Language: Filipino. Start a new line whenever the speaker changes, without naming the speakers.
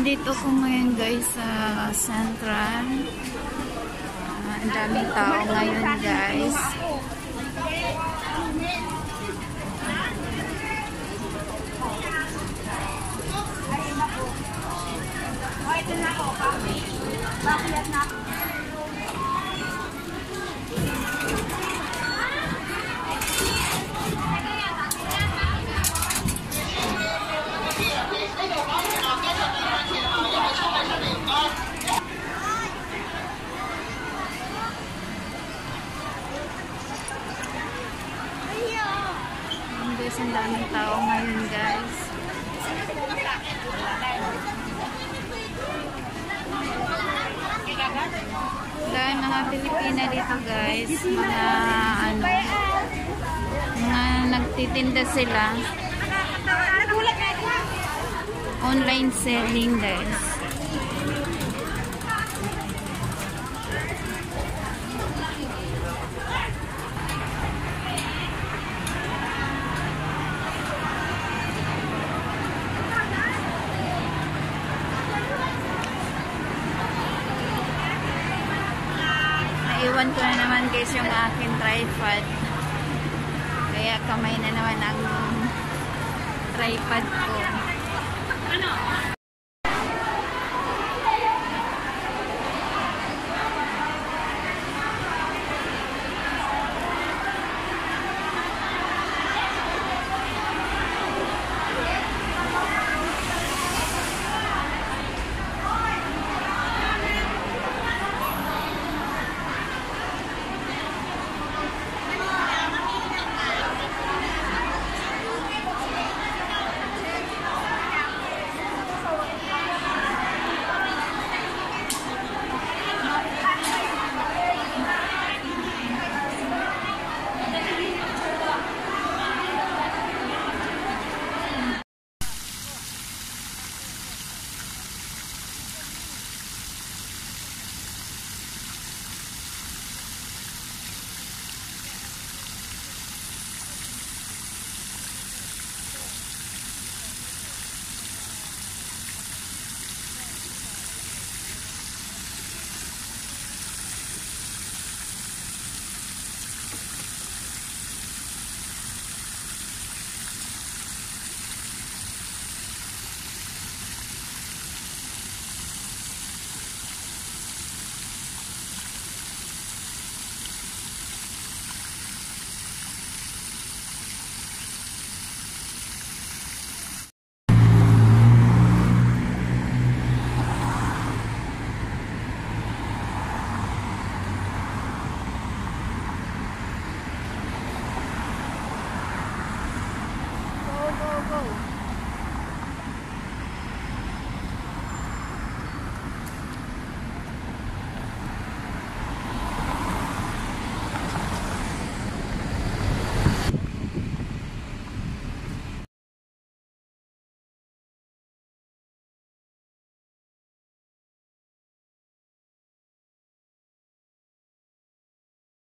Nandito ko ngayon guys sa Central. Ang daming tao ngayon guys. Ang daming tao ngayon guys. Dahil mga Pilipina dito guys, mga nagtitinda sila. Online selling guys. Iwan ko na naman guys yung aking tripod. Kaya kamay na naman ang tripod ko.